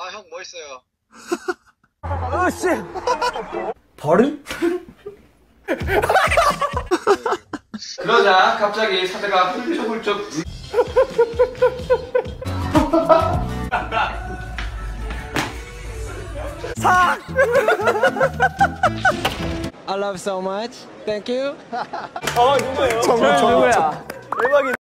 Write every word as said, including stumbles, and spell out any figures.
아, 형 멋있어요. 으씨. 벌을? 그러자 갑자기 사대가 훌쩍훌쩍 삭! I love so much. Thank you. 어 누구예요? 정우 누구야? 대박이다.